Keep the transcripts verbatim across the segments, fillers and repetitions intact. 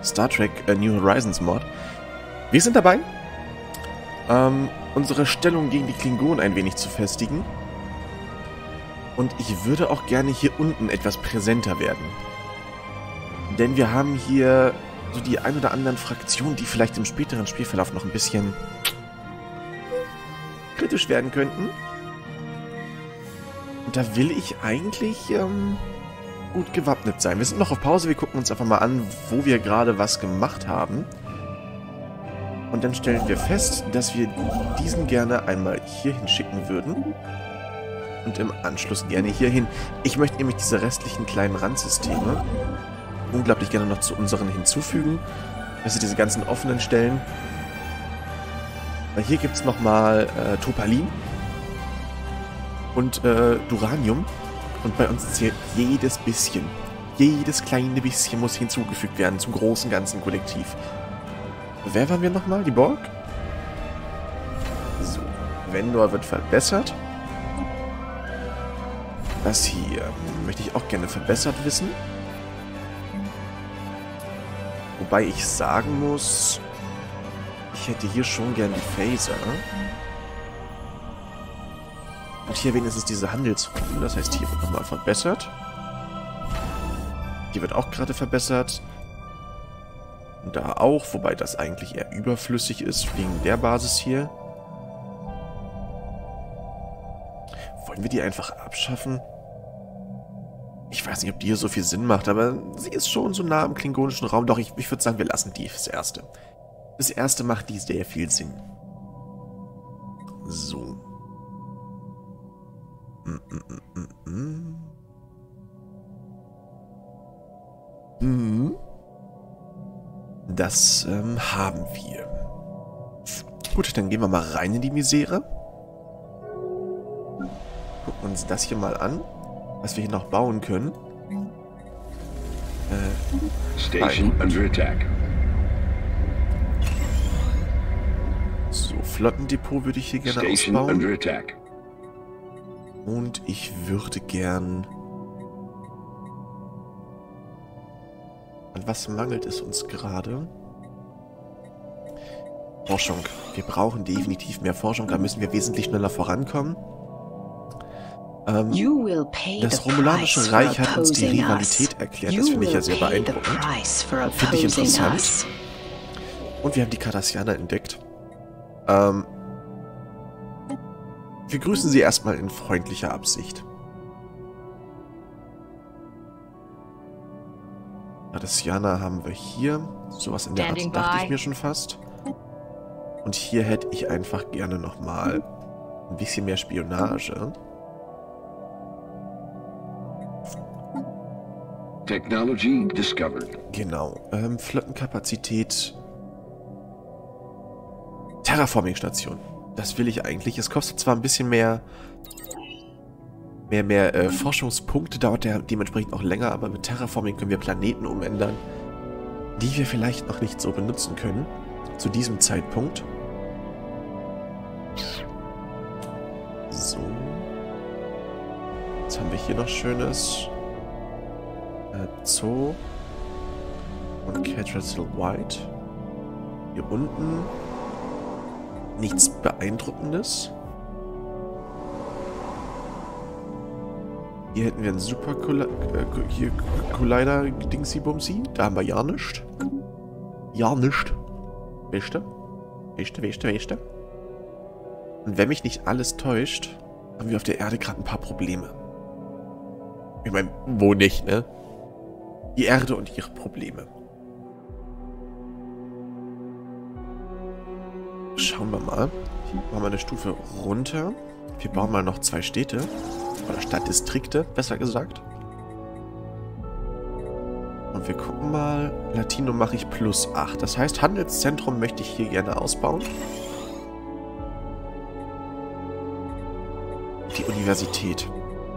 Star Trek äh, New Horizons Mod. Wir sind dabei, ähm, unsere Stellung gegen die Klingonen ein wenig zu festigen. Und ich würde auch gerne hier unten etwas präsenter werden. Denn wir haben hier so die ein oder anderen Fraktionen, die vielleicht im späteren Spielverlauf noch ein bisschen kritisch werden könnten. Und da will ich eigentlich ähm, gut gewappnet sein. Wir sind noch auf Pause, wir gucken uns einfach mal an, wo wir gerade was gemacht haben. Und dann stellen wir fest, dass wir diesen gerne einmal hierhin schicken würden. Und im Anschluss gerne hierhin. Ich möchte nämlich diese restlichen kleinen Randsysteme unglaublich gerne noch zu unseren hinzufügen. Also diese ganzen offenen Stellen. Weil hier gibt es nochmal äh, Topalin und äh, Duranium. Und bei uns zählt jedes bisschen. Jedes kleine bisschen muss hinzugefügt werden zum großen ganzen Kollektiv. Wer waren wir nochmal? Die Borg? So. Vendor wird verbessert. Das hier möchte ich auch gerne verbessert wissen. Wobei ich sagen muss, ich hätte hier schon gern die Phaser. Und hier wenigstens diese Handelsrouten. Das heißt, hier wird nochmal verbessert. Hier wird auch gerade verbessert. Und da auch, wobei das eigentlich eher überflüssig ist wegen der Basis hier. Wollen wir die einfach abschaffen? Ich weiß nicht, ob die hier so viel Sinn macht, aber sie ist schon so nah am klingonischen Raum. Doch, ich, ich würde sagen, wir lassen die fürs Erste. Das Erste macht die sehr viel Sinn. So. Mm, mm, mm, mm. Mm. Das ähm, haben wir. Gut, dann gehen wir mal rein in die Misere. Gucken uns das hier mal an, was wir hier noch bauen können. Äh, Station under attack. So, Flottendepot würde ich hier gerne Station ausbauen. Under attack. Und ich würde gern... An was mangelt es uns gerade? Forschung. Wir brauchen definitiv mehr Forschung, da müssen wir wesentlich schneller vorankommen. Ähm, das Romulanische Reich hat uns die Rivalität erklärt, das finde ich ja sehr beeindruckend. Finde ich interessant. Und wir haben die Cardassianer entdeckt. Ähm, wir grüßen sie erstmal in freundlicher Absicht. Cardassianer haben wir hier. Sowas in der Art dachte ich mir schon fast. Und hier hätte ich einfach gerne nochmal ein bisschen mehr Spionage. Technology discovered. Genau. Ähm, Flottenkapazität. Terraforming-Station. Das will ich eigentlich. Es kostet zwar ein bisschen mehr mehr, mehr äh, Forschungspunkte, dauert der dementsprechend auch länger, aber mit Terraforming können wir Planeten umändern, die wir vielleicht noch nicht so benutzen können. Zu diesem Zeitpunkt. So. Was haben wir hier noch Schönes? Äh, Zoo. Und Cathedral White. Hier unten. Nichts Beeindruckendes. Hier hätten wir einen Super Collider Dingsy Bumsy. Da haben wir ja nichts. Ja nichts. Weißt du? Weißt du, weißt du, weißt du? Und wenn mich nicht alles täuscht, haben wir auf der Erde gerade ein paar Probleme. Ich meine, wo nicht, ne? Die Erde und ihre Probleme. Schauen wir mal. Hier machen wir eine Stufe runter. Wir bauen mal noch zwei Städte. Oder Stadtdistrikte, besser gesagt. Und wir gucken mal. Latino mache ich plus acht. Das heißt, Handelszentrum möchte ich hier gerne ausbauen. Die Universität.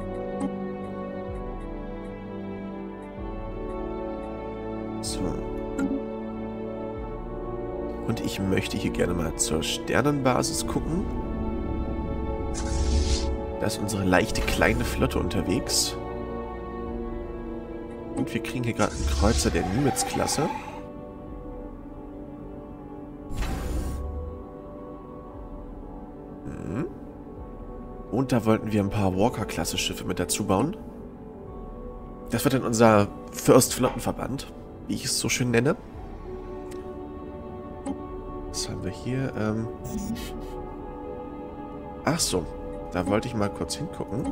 So. Und ich möchte hier gerne mal zur Sternenbasis gucken. Da ist unsere leichte kleine Flotte unterwegs. Und wir kriegen hier gerade einen Kreuzer der Nimitz-Klasse. Und da wollten wir ein paar Walker-Klasse-Schiffe mit dazu bauen. Das wird dann unser First Flottenverband, wie ich es so schön nenne. Was haben wir hier? Ähm Ach so, da wollte ich mal kurz hingucken.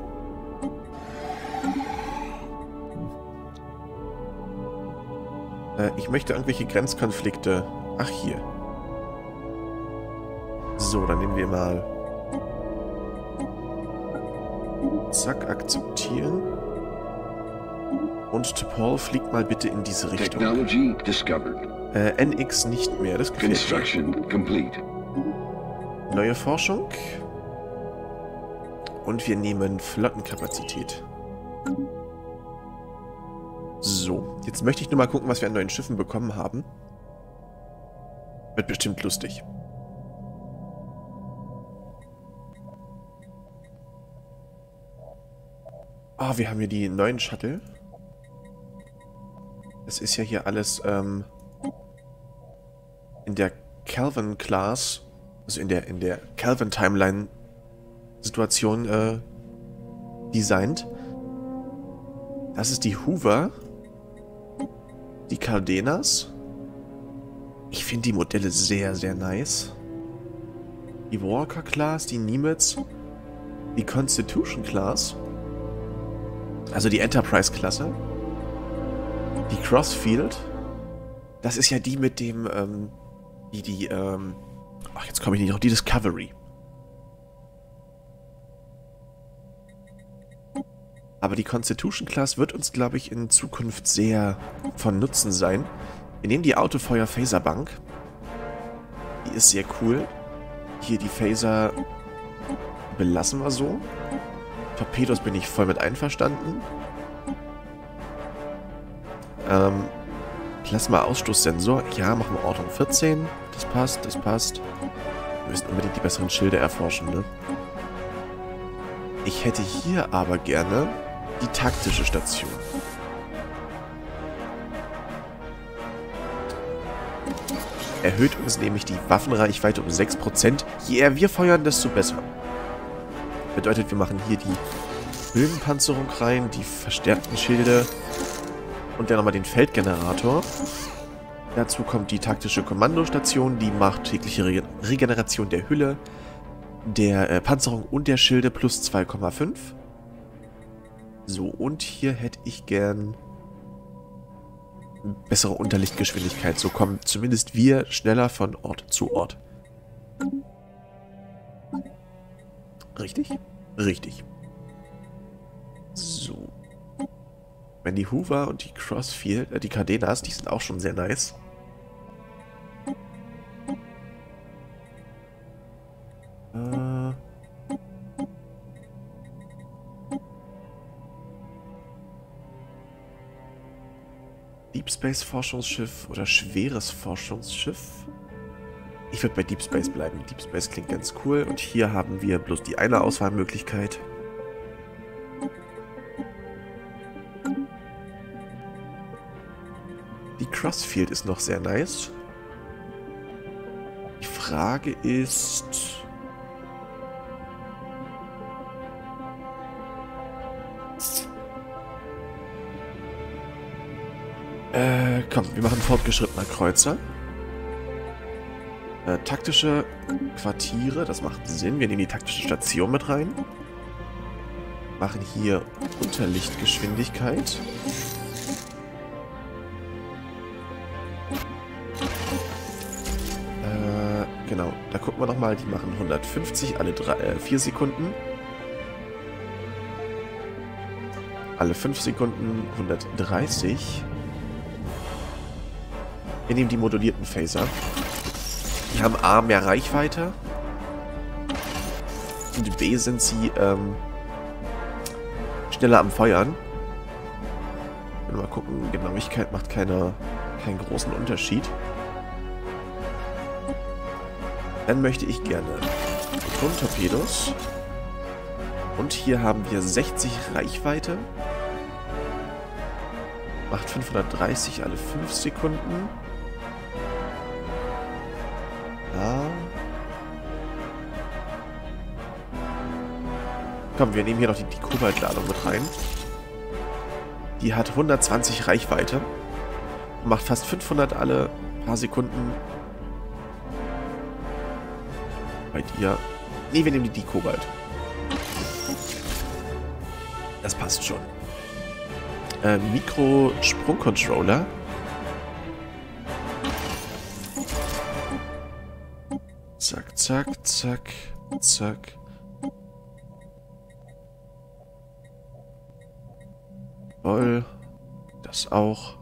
Äh, ich möchte irgendwelche Grenzkonflikte... Ach, hier. So, dann nehmen wir mal... Zack, akzeptieren. Und T'Pol fliegt mal bitte in diese Richtung. Technology discovered. Äh, N X nicht mehr, das gefällt Construction mir. complete. Neue Forschung. Und wir nehmen Flottenkapazität. So, jetzt möchte ich nur mal gucken, was wir an neuen Schiffen bekommen haben. Wird bestimmt lustig. Ah, oh, wir haben hier die neuen Shuttle. Das ist ja hier alles ähm, in der Calvin-Class, also in der, in der Calvin-Timeline-Situation äh, designt. Das ist die Hoover. Die Cardenas. Ich finde die Modelle sehr, sehr nice. Die Walker-Class, die Nimitz, die Constitution-Class. Also die Enterprise-Klasse. Die Crossfield. Das ist ja die mit dem, ähm, die, die, ähm, ach, jetzt komme ich nicht drauf, die Discovery. Aber die Constitution-Class wird uns, glaube ich, in Zukunft sehr von Nutzen sein. Wir nehmen die Autofeuer-Phaser-Bank. Die ist sehr cool. Hier die Phaser belassen wir so. Torpedos bin ich voll mit einverstanden. Ähm, Plasma-Ausstoßsensor. Ja, machen wir Ortung vierzehn. Das passt, das passt. Wir müssen unbedingt die besseren Schilde erforschen, ne? Ich hätte hier aber gerne die taktische Station. Erhöht uns nämlich die Waffenreichweite um sechs Prozent. Je eher wir feuern, desto besser. Bedeutet, wir machen hier die Höhenpanzerung rein, die verstärkten Schilde und dann nochmal den Feldgenerator. Dazu kommt die taktische Kommandostation, die macht tägliche Re Regeneration der Hülle, der äh, Panzerung und der Schilde plus zwei Komma fünf. So, und hier hätte ich gern bessere Unterlichtgeschwindigkeit. So kommen zumindest wir schneller von Ort zu Ort. Richtig? Richtig. So. Wenn die Hoover und die Crossfield, äh, die Cardenas, die sind auch schon sehr nice. Äh. Deep Space Forschungsschiff oder schweres Forschungsschiff? Ich würde bei Deep Space bleiben. Deep Space klingt ganz cool. Und hier haben wir bloß die eine Auswahlmöglichkeit. Die Crossfield ist noch sehr nice. Die Frage ist... Äh, komm, wir machen fortgeschrittener Kreuzer. Äh, taktische Quartiere, das macht Sinn. Wir nehmen die taktische Station mit rein. Machen hier Unterlichtgeschwindigkeit. Äh, genau. Da gucken wir nochmal, die machen hundertfünfzig alle drei, äh, vier Sekunden. Alle fünf Sekunden hundertdreißig. Wir nehmen die modulierten Phaser. Die haben A mehr Reichweite. Und B sind sie ähm, schneller am Feuern. Mal gucken, Genauigkeit macht keine, keinen großen Unterschied. Dann möchte ich gerne Photon-Torpedos. Und hier haben wir sechzig Reichweite. Macht fünfhundertdreißig alle fünf Sekunden. Ja. Komm, wir nehmen hier noch die, die Kobaltladung mit rein. Die hat hundertzwanzig Reichweite. Macht fast fünfhundert alle paar Sekunden. Bei dir. Nee, wir nehmen die, die Kobalt. Das passt schon. Äh, Mikro-Sprung-Controller. Zack, zack, zack, zack. Voll. Das auch.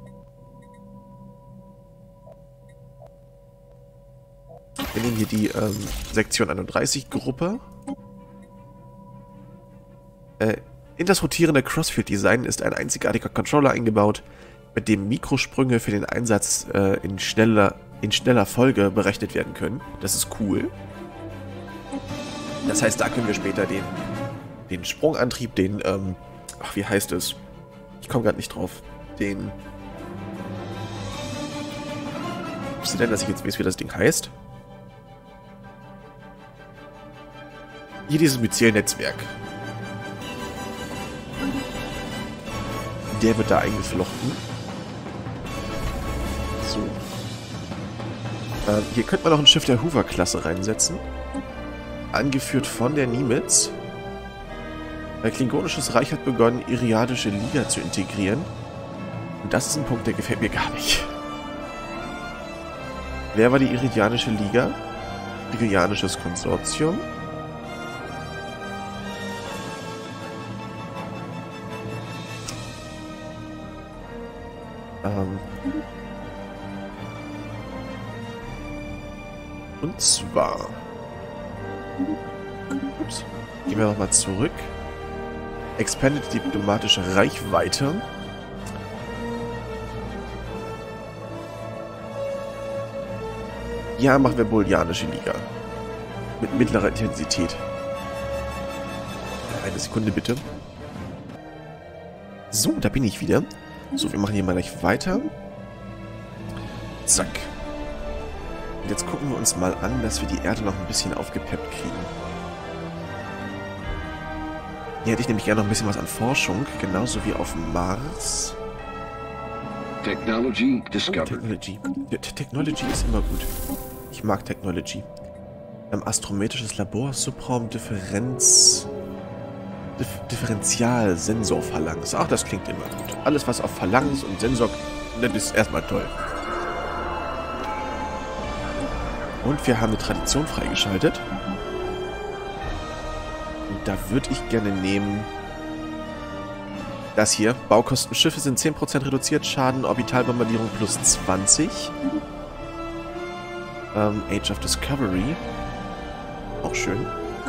Wir nehmen hier die ähm, Sektion einunddreißig Gruppe. Äh, in das rotierende Crossfield-Design ist ein einzigartiger Controller eingebaut, mit dem Mikrosprünge für den Einsatz äh, in, schneller, in schneller Folge berechnet werden können. Das ist cool. Das heißt, da können wir später den, den Sprungantrieb, den, ähm, ach, wie heißt es? Ich komme gerade nicht drauf. Den... Was ist denn, dass ich jetzt weiß, wie das Ding heißt? Hier dieses Myzel-Netzwerk. Der wird da eingeflochten. So. Ähm, hier könnte man noch ein Schiff der Hoover-Klasse reinsetzen. Angeführt von der Nimitz. Ein klingonisches Reich hat begonnen, Iriadische Liga zu integrieren. Und das ist ein Punkt, der gefällt mir gar nicht. Wer war die Iridianische Liga? Iridianisches Konsortium. Ähm. Und zwar... Ups. Gehen wir nochmal zurück. Expanded diplomatische Reichweite. Ja, machen wir Bolianische Liga. Mit mittlerer Intensität. Eine Sekunde bitte. So, da bin ich wieder. So, wir machen hier mal gleich weiter. Zack. Und jetzt gucken wir uns mal an, dass wir die Erde noch ein bisschen aufgepeppt kriegen. Hier hätte ich nämlich gerne noch ein bisschen was an Forschung, genauso wie auf dem Mars. Technology discovered. Technology. Ja, Technology ist immer gut. Ich mag Technology. Ähm, astrometrisches Labor, Subraum, Differenz... Dif Differential, Sensorphalanx. Ach, das klingt immer gut. Alles, was auf Phalanx und Sensor... Das ist erstmal toll. Und wir haben eine Tradition freigeschaltet. Und da würde ich gerne nehmen... Das hier. Baukostenschiffe sind zehn Prozent reduziert. Schaden, Orbitalbombardierung plus zwanzig. Ähm, Age of Discovery. Auch schön.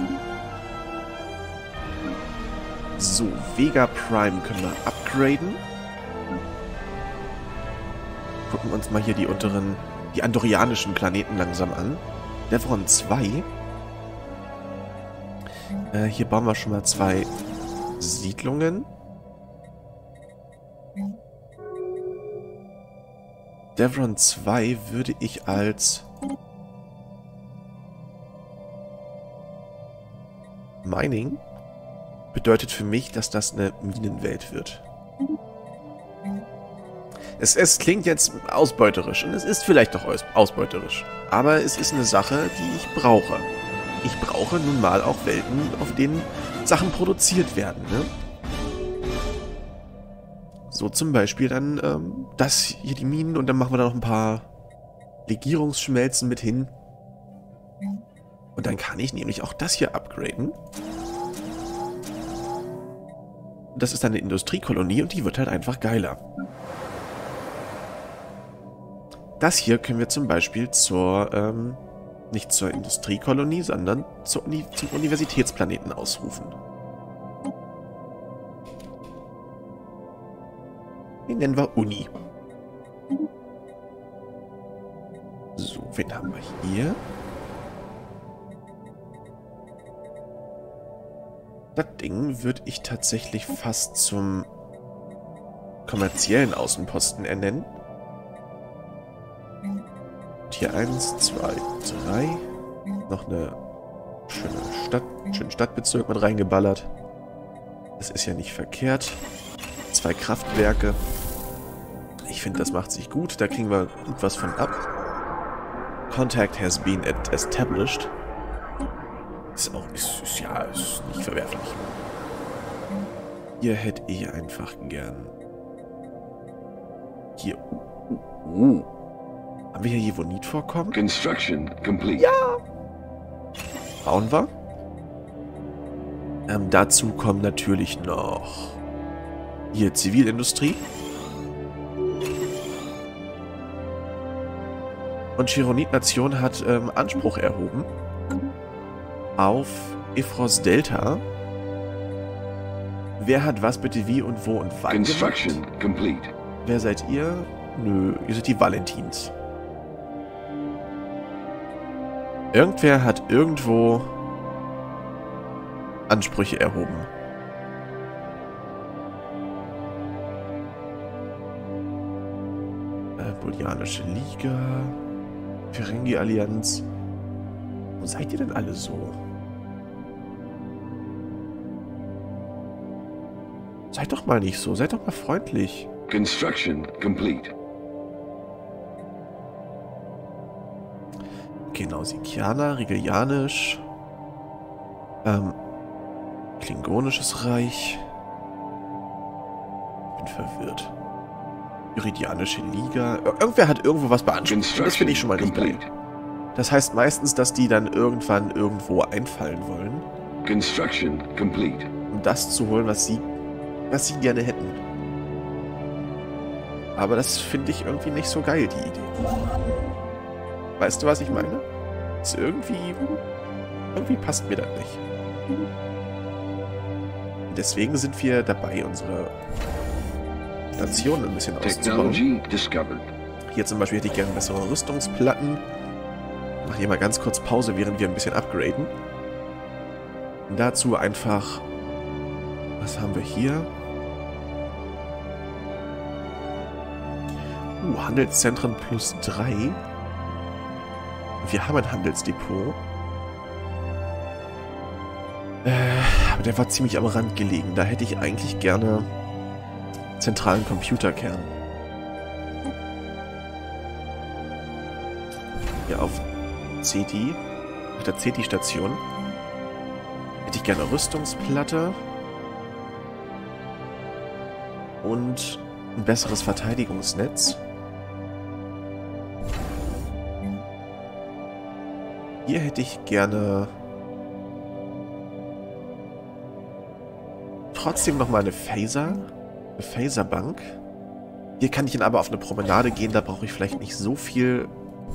So, Vega Prime können wir upgraden. Gucken wir uns mal hier die unteren, die andorianischen Planeten langsam an. Devron zwei. Äh, hier bauen wir schon mal zwei Siedlungen. Devron zwei würde ich als Mining bedeutet für mich, dass das eine Minenwelt wird. Es, es klingt jetzt ausbeuterisch und es ist vielleicht doch aus, ausbeuterisch. Aber es ist eine Sache, die ich brauche. Ich brauche nun mal auch Welten, auf denen Sachen produziert werden, ne? So zum Beispiel dann ähm, das hier die Minen und dann machen wir da noch ein paar Legierungsschmelzen mit hin. Und dann kann ich nämlich auch das hier upgraden. Das ist dann eine Industriekolonie und die wird halt einfach geiler. Das hier können wir zum Beispiel zur, ähm, nicht zur Industriekolonie, sondern zur Uni zum Universitätsplaneten ausrufen. Den nennen wir Uni. So, wen haben wir hier? Das Ding würde ich tatsächlich fast zum kommerziellen Außenposten ernennen. Und hier eins, zwei, drei. Noch eine schöne Stadt, schönen Stadtbezirk mit reingeballert. Das ist ja nicht verkehrt. Zwei Kraftwerke. Ich finde, das macht sich gut. Da kriegen wir gut was von ab. Contact has been established. Ist auch, ist, ist ja, ist nicht verwerflich. Hier hätte ich einfach gern. Hier. Uh, uh. Haben wir hier Jevonit vorkommen? Construction complete. Ja! Bauen wir. Ähm, dazu kommen natürlich noch hier Zivilindustrie. Und Chironit-Nation hat ähm, Anspruch erhoben auf Ifros Delta. Wer hat was bitte wie und wo und wann Construction gemacht? complete. Wer seid ihr? Nö, ihr seid die Valentins. Irgendwer hat irgendwo Ansprüche erhoben. Äh, Bolianische Liga, Ferengi-Allianz. Wo seid ihr denn alle so? Seid doch mal nicht so, seid doch mal freundlich. Construction complete. Genau, Sikianer, Rigelianisch, ähm, Klingonisches Reich. Ich bin verwirrt. Iridianische Liga. Ir irgendwer hat irgendwo was beansprucht. Das finde ich schon mal nicht geil. Das heißt meistens, dass die dann irgendwann irgendwo einfallen wollen. Construction complete. Um das zu holen, was sie, was sie gerne hätten. Aber das finde ich irgendwie nicht so geil, die Idee. Weißt du, was ich meine? Ist irgendwie... Irgendwie passt mir das nicht. Deswegen sind wir dabei, unsere Station ein bisschen auszubauen. Hier zum Beispiel hätte ich gerne bessere Rüstungsplatten. Ich mache hier mal ganz kurz Pause, während wir ein bisschen upgraden. Und dazu einfach... Was haben wir hier? Uh, Handelszentren plus drei. Wir haben ein Handelsdepot. Äh, aber der war ziemlich am Rand gelegen. Da hätte ich eigentlich gerne zentralen Computerkern. Hier auf C T I, auf der C T I-Station. Hätte ich gerne Rüstungsplatte. Und ein besseres Verteidigungsnetz. Hier hätte ich gerne trotzdem nochmal eine Phaser. Eine Phaserbank. Hier kann ich dann aber auf eine Promenade gehen. Da brauche ich vielleicht nicht so viel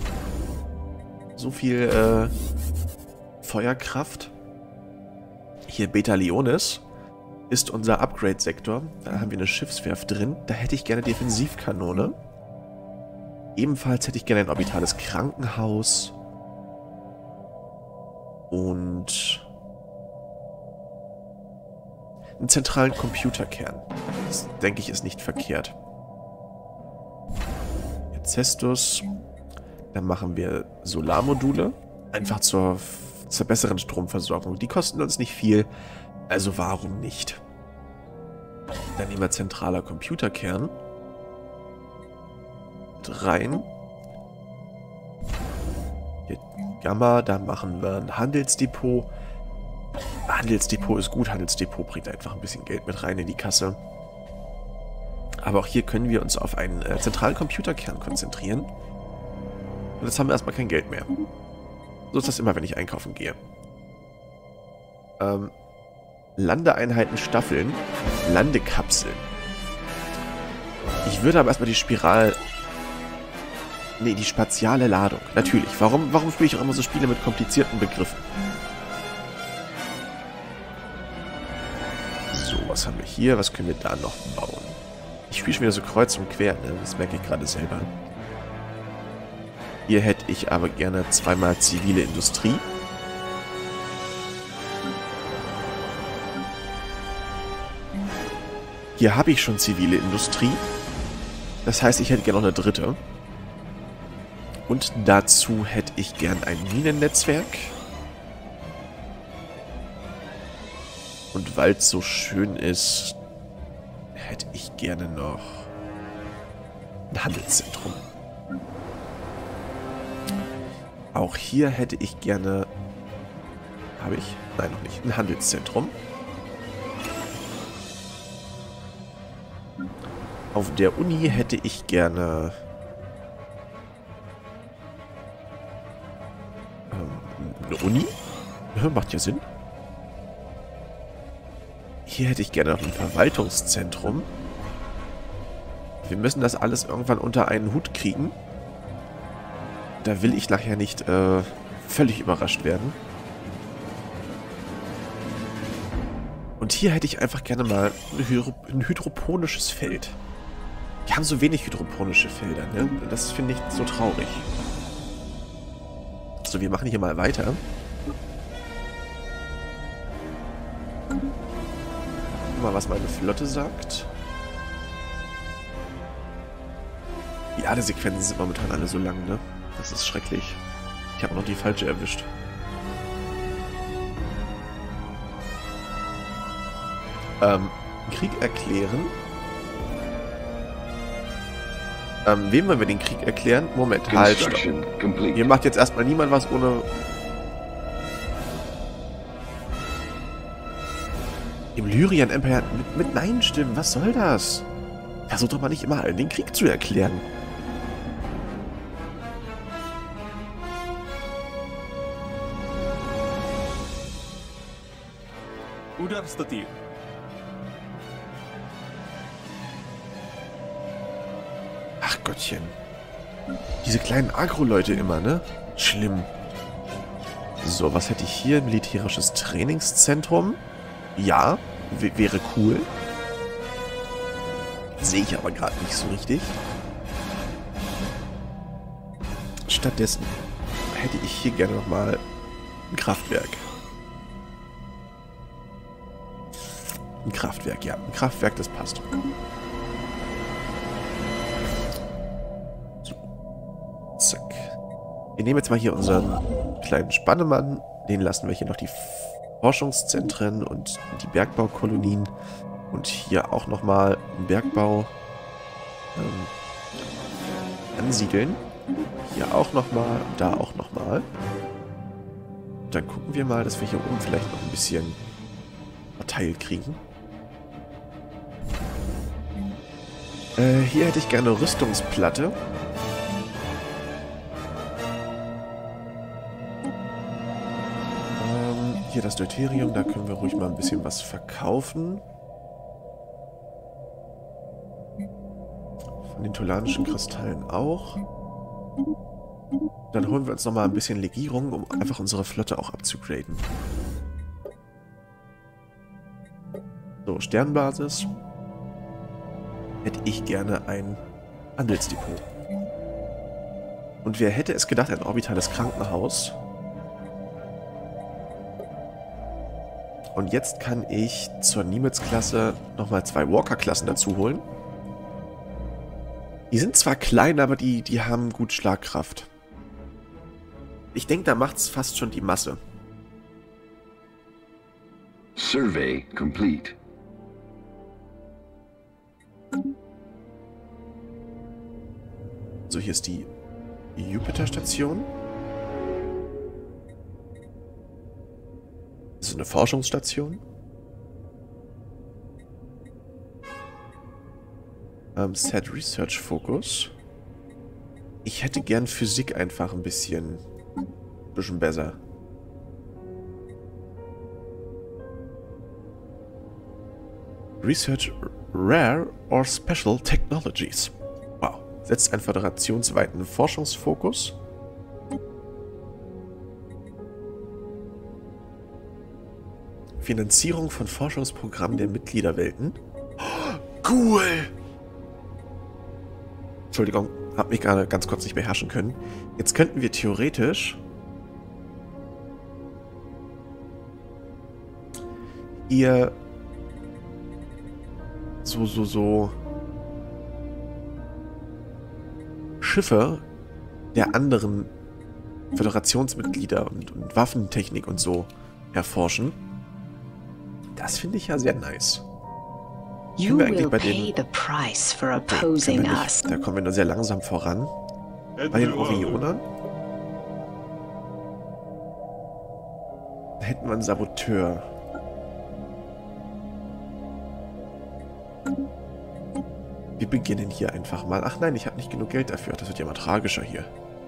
so viel äh, Feuerkraft. Hier Beta Leonis ist unser Upgrade-Sektor. Da haben wir eine Schiffswerft drin. Da hätte ich gerne Defensivkanone. Ebenfalls hätte ich gerne ein orbitales Krankenhaus. Und einen zentralen Computerkern. Das, denke ich, ist nicht verkehrt. Cestus. Dann machen wir Solarmodule. Einfach zur, zur besseren Stromversorgung. Die kosten uns nicht viel. Also warum nicht? Dann nehmen wir zentraler Computerkern. Und rein. Hier Gamma. Da machen wir ein Handelsdepot. Handelsdepot ist gut. Handelsdepot bringt einfach ein bisschen Geld mit rein in die Kasse. Aber auch hier können wir uns auf einen äh, zentralen Computerkern konzentrieren. Und jetzt haben wir erstmal kein Geld mehr. So ist das immer, wenn ich einkaufen gehe. Ähm, Landeeinheiten staffeln. Landekapseln. Ich würde aber erstmal die Spiral... Nee, die spatiale Ladung. Natürlich. Warum, warum spiele ich auch immer so Spiele mit komplizierten Begriffen? So, was haben wir hier? Was können wir da noch bauen? Ich spiele schon wieder so kreuz und quer, ne? Das merke ich gerade selber. Hier hätte ich aber gerne zweimal zivile Industrie. Hier habe ich schon zivile Industrie. Das heißt, ich hätte gerne noch eine dritte. Und dazu hätte ich gern ein Minennetzwerk. Und weil es so schön ist, hätte ich gerne noch ein Handelszentrum. Auch hier hätte ich gerne... Habe ich? Nein, noch nicht. Ein Handelszentrum. Auf der Uni hätte ich gerne... Ähm, eine Uni? Ja, macht ja Sinn. Hier hätte ich gerne noch ein Verwaltungszentrum. Wir müssen das alles irgendwann unter einen Hut kriegen. Da will ich nachher nicht äh, völlig überrascht werden. Und hier hätte ich einfach gerne mal ein, Hydro ein hydroponisches Feld. Wir haben so wenig hydroponische Felder, ne? Das finde ich so traurig. So, wir machen hier mal weiter. Guck mal, was meine Flotte sagt. Die Ladesequenzen sind momentan alle so lang, ne? Das ist schrecklich. Ich habe noch die falsche erwischt. Ähm, Krieg erklären. Ähm, wem wollen wir den Krieg erklären? Moment, halt, stopp. Hier macht jetzt erstmal niemand was ohne... Im Lyrian Empire mit, mit Nein-Stimmen, was soll das? Versucht doch mal nicht immer allen den Krieg zu erklären. Ach Gottchen. Diese kleinen Agro-Leute immer, ne? Schlimm. So, was hätte ich hier? Militärisches Trainingszentrum. Ja, wäre cool. Sehe ich aber gerade nicht so richtig. Stattdessen hätte ich hier gerne nochmal ein Kraftwerk. Ein Kraftwerk, ja. Ein Kraftwerk, das passt. So. Zack. Wir nehmen jetzt mal hier unseren kleinen Spannemann. Den lassen wir hier noch die Forschungszentren und die Bergbaukolonien. Und hier auch nochmal einen Bergbau ähm, ansiedeln. Hier auch nochmal, da auch nochmal. Dann gucken wir mal, dass wir hier oben vielleicht noch ein bisschen verteilt kriegen. Äh, hier hätte ich gerne eine Rüstungsplatte. Ähm, hier das Deuterium, da können wir ruhig mal ein bisschen was verkaufen. Von den tolanischen Kristallen auch. Dann holen wir uns nochmal ein bisschen Legierung, um einfach unsere Flotte auch abzugraden. So, Sternbasis. Hätte ich gerne ein Handelsdepot. Und wer hätte es gedacht, ein orbitales Krankenhaus. Und jetzt kann ich zur Nimitz-Klasse nochmal zwei Walker-Klassen dazu holen. Die sind zwar klein, aber die, die haben gut Schlagkraft. Ich denke, da macht's fast schon die Masse. Survey complete. So, hier ist die Jupiter-Station. Das ist eine Forschungsstation. Ähm, Set Research Focus. Ich hätte gern Physik einfach ein bisschen, bisschen besser. Research Rare or Special Technologies. Wow. Setzt einen föderationsweiten Forschungsfokus. Finanzierung von Forschungsprogrammen der Mitgliederwelten. Oh, cool! Entschuldigung, habe mich gerade ganz kurz nicht beherrschen können. Jetzt könnten wir theoretisch hier so, so, so Schiffe der anderen Föderationsmitglieder und, und Waffentechnik und so erforschen. Das finde ich ja sehr nice. You wir eigentlich will bei pay den- the price for Nee, opposing können wir nicht. us. Da kommen wir nur sehr langsam voran. Bei den Orionern. Da hätten wir einen Saboteur. Wir beginnen hier einfach mal. Ach nein, ich habe nicht genug Geld dafür. Das wird ja mal tragischer hier.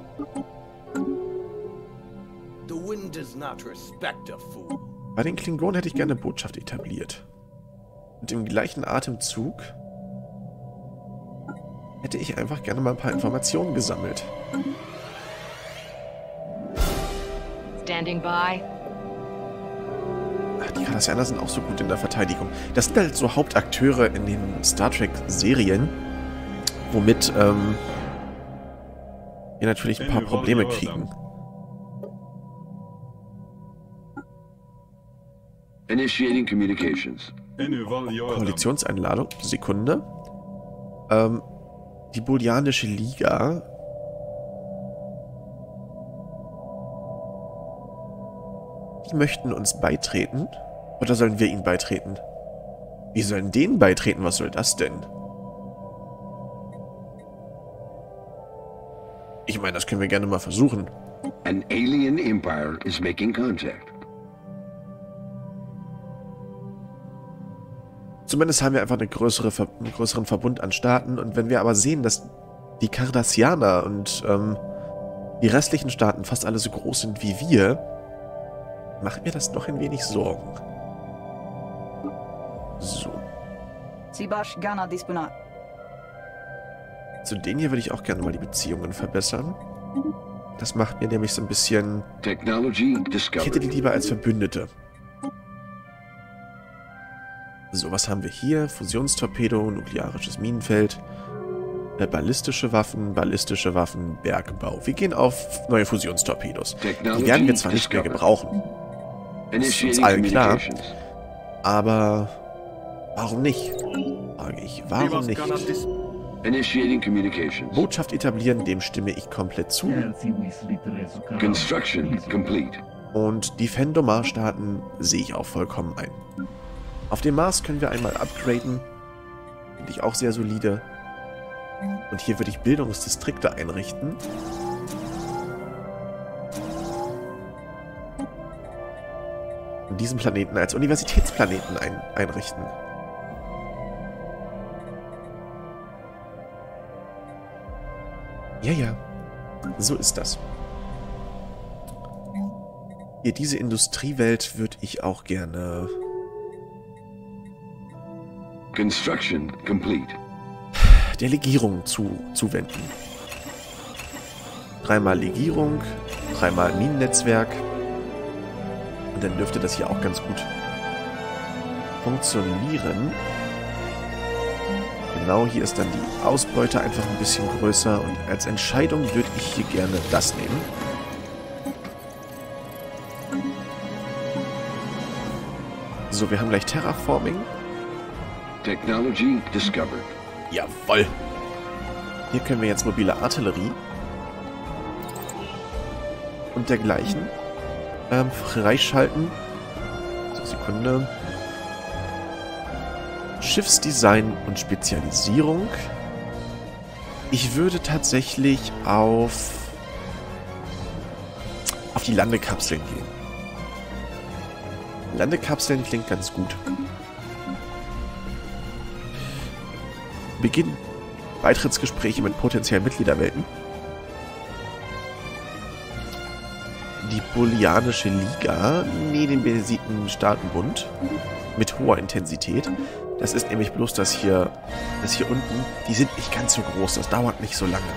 The wind does not respect a fool. Bei den Klingonen hätte ich gerne Botschaft etabliert. Und im gleichen Atemzug hätte ich einfach gerne mal ein paar Informationen gesammelt. Standing by. Ach, die Cardassianer sind auch so gut in der Verteidigung. Das sind halt so Hauptakteure in den Star Trek-Serien, womit ähm, wir natürlich ein paar Probleme kriegen. Initiating communications. Koalitionseinladung, Sekunde. Ähm, die Bolianische Liga. Die möchten uns beitreten. Oder sollen wir ihnen beitreten? Wir sollen denen beitreten, was soll das denn? Ich meine, das können wir gerne mal versuchen. An alien empire is making contact. Zumindest haben wir einfach eine größere Ver einen größeren Verbund an Staaten. Und wenn wir aber sehen, dass die Cardassianer und ähm, die restlichen Staaten fast alle so groß sind wie wir, macht mir das doch ein wenig Sorgen. So. Sibash Gana Dispuna. Zu denen hier würde ich auch gerne mal die Beziehungen verbessern. Das macht mir nämlich so ein bisschen... Technology Ich hätte die discovered. lieber als Verbündete. So, was haben wir hier? Fusionstorpedo, nuklearisches Minenfeld, äh, ballistische Waffen, ballistische Waffen, Bergbau. Wir gehen auf neue Fusionstorpedos. Die werden wir zwar nicht mehr gebrauchen, Initiating allen klar. communications. aber warum nicht? Frage ich, warum nicht? Initiating communications. Botschaft etablieren, dem stimme ich komplett zu. Construction complete. Und die Fendomar-Staaten sehe ich auch vollkommen ein. Auf dem Mars können wir einmal upgraden. Finde ich auch sehr solide. Und hier würde ich Bildungsdistrikte einrichten. Und diesen Planeten als Universitätsplaneten ein einrichten. Ja, ja. So ist das. Hier, diese Industriewelt würde ich auch gerne... Construction complete. der Legierung zu, zuwenden. Dreimal Legierung, dreimal Minennetzwerk. Und dann dürfte das hier auch ganz gut funktionieren. Genau, hier ist dann die Ausbeute einfach ein bisschen größer. Und als Entscheidung würde ich hier gerne das nehmen. So, wir haben gleich Terraforming. Technology discovered. Jawoll. Hier können wir jetzt mobile Artillerie und dergleichen ähm, freischalten. So, Sekunde. Schiffsdesign und Spezialisierung. Ich würde tatsächlich auf auf die Landekapseln gehen. Landekapseln klingt ganz gut. Beginn Beitrittsgespräche mit potenziellen Mitgliederwelten. Die Bolianische Liga. Nee, den Besiten-Staatenbund. Mit hoher Intensität. Das ist nämlich bloß das hier, das hier unten. Die sind nicht ganz so groß. Das dauert nicht so lange.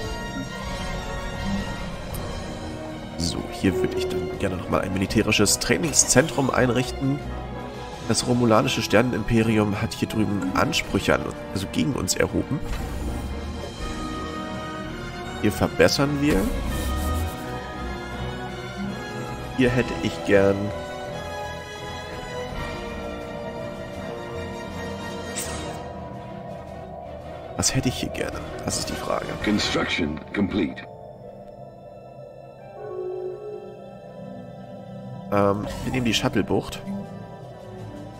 So, hier würde ich dann gerne nochmal ein militärisches Trainingszentrum einrichten. Das romulanische Sternenimperium hat hier drüben Ansprüche an, also gegen uns erhoben. Hier verbessern wir. Hier hätte ich gern... Was hätte ich hier gerne? Das ist die Frage. Construction complete. Ähm, wir nehmen die Shuttle-Bucht.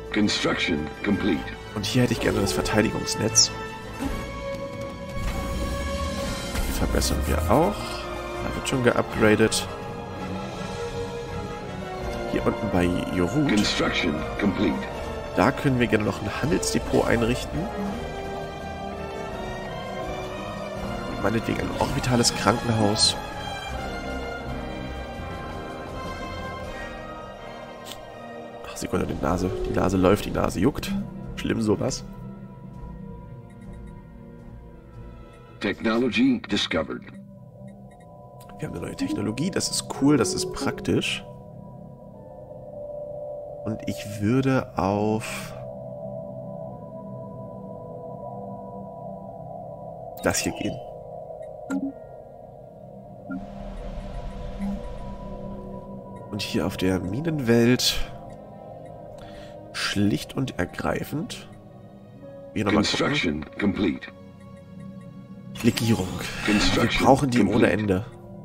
Construction complete. Und hier hätte ich gerne das Verteidigungsnetz. Die verbessern wir auch. Da wird schon geupgradet. Hier unten bei Jorut. Construction complete. Da können wir gerne noch ein Handelsdepot einrichten. Und meinetwegen ein orbitales Krankenhaus. Ach, Sekunde, die Nase. Die Nase läuft, die Nase juckt. Schlimm sowas. Technology discovered. Wir haben eine neue Technologie. Das ist cool, das ist praktisch. Und ich würde auf das hier gehen. Und hier auf der Minenwelt schlicht und ergreifend. Hier nochmal Construction complete. Legierung. Wir Construction brauchen die ohne complete. Ende.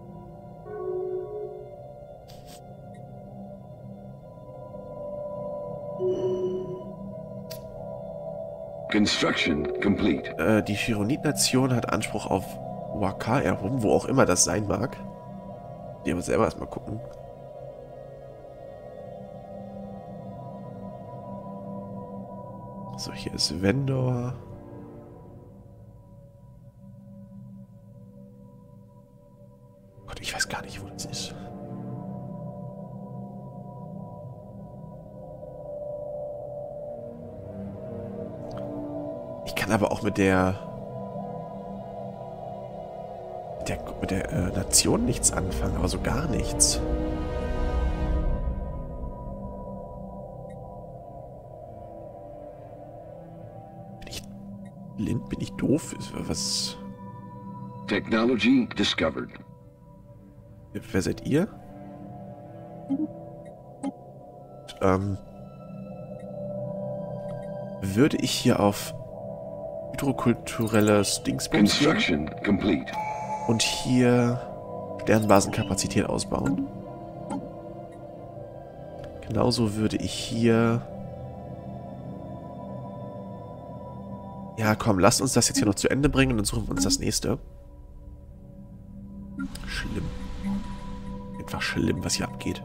Construction complete. Äh, die Chironit-Nation hat Anspruch auf Wakar erhoben, wo auch immer das sein mag. Die aber selber erstmal gucken. So, hier ist Vendor. Gott, ich weiß gar nicht, wo das ist. Ich kann aber auch mit der mit der, mit der äh, Nation nichts anfangen, aber so gar nichts. Bin ich blind? Bin ich doof? Was? Technology discovered. Wer seid ihr? Ähm, würde ich hier auf hydrokulturelles Dingsbums gehen Construction complete. und hier Sternbasenkapazität ausbauen. Genauso würde ich hier... Ja, komm, lasst uns das jetzt hier noch zu Ende bringen und dann suchen wir uns das nächste. Schlimm. Einfach schlimm, was hier abgeht.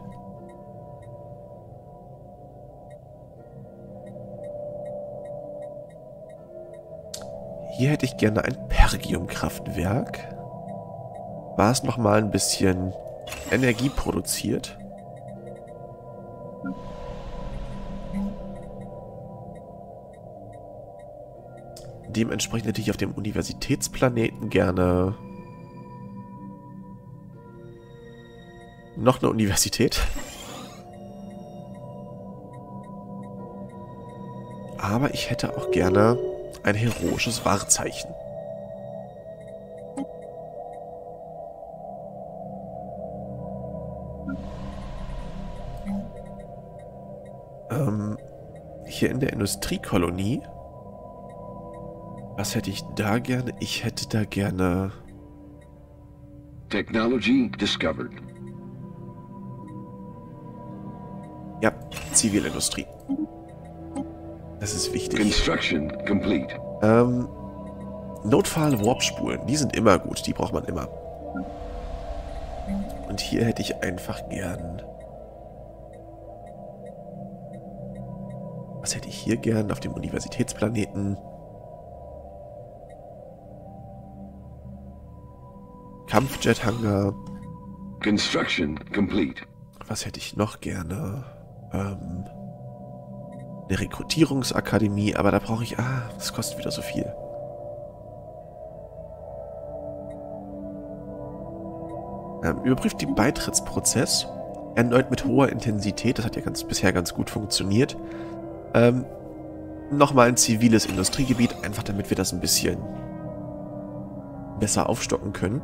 Hier hätte ich gerne ein Pergium-Kraftwerk, was nochmal ein bisschen Energie produziert. Dementsprechend hätte ich auf dem Universitätsplaneten gerne noch eine Universität. Aber ich hätte auch gerne ein heroisches Wahrzeichen. Ähm, hier in der Industriekolonie. Was hätte ich da gerne? Ich hätte da gerne... Technology discovered. Ja, Zivilindustrie. Das ist wichtig. Construction complete. Ähm, Notfall-Warp-Spulen, die sind immer gut, die braucht man immer. Und hier hätte ich einfach gern... Was hätte ich hier gern auf dem Universitätsplaneten? Kampfjet-Hangar. Construction complete. Was hätte ich noch gerne? Ähm, eine Rekrutierungsakademie, aber da brauche ich... Ah, das kostet wieder so viel. Ähm, überprüft den Beitrittsprozess. Erneut mit hoher Intensität. Das hat ja ganz, bisher ganz gut funktioniert. Ähm, nochmal ein ziviles Industriegebiet, einfach damit wir das ein bisschen besser aufstocken können.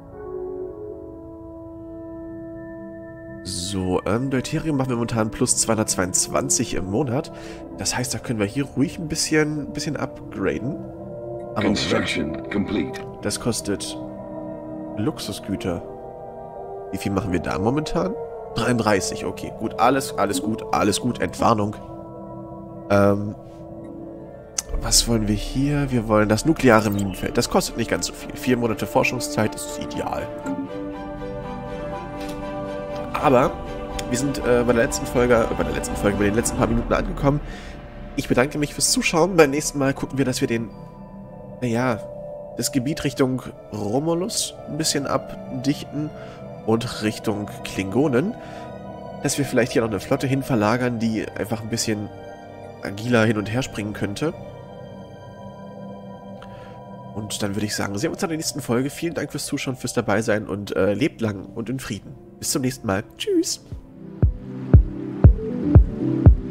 So, ähm, Deuterium machen wir momentan plus zweihundertzweiundzwanzig im Monat. Das heißt, da können wir hier ruhig ein bisschen, bisschen upgraden. Aber Construction Moment, complete. das kostet Luxusgüter. Wie viel machen wir da momentan? dreiunddreißig, okay, gut, alles, alles gut, alles gut, Entwarnung. Ähm, was wollen wir hier? Wir wollen das nukleare Minenfeld. Das kostet nicht ganz so viel. Vier Monate Forschungszeit ist ideal. Aber wir sind äh, bei der letzten Folge, äh, bei der letzten Folge, bei den letzten paar Minuten angekommen. Ich bedanke mich fürs Zuschauen. Beim nächsten Mal gucken wir, dass wir den, naja, das Gebiet Richtung Romulus ein bisschen abdichten und Richtung Klingonen. Dass wir vielleicht hier noch eine Flotte hin verlagern, die einfach ein bisschen agiler hin und her springen könnte. Und dann würde ich sagen, sehen wir uns in der nächsten Folge. Vielen Dank fürs Zuschauen, fürs Dabeisein und äh, lebt lang und in Frieden. Bis zum nächsten Mal. Tschüss.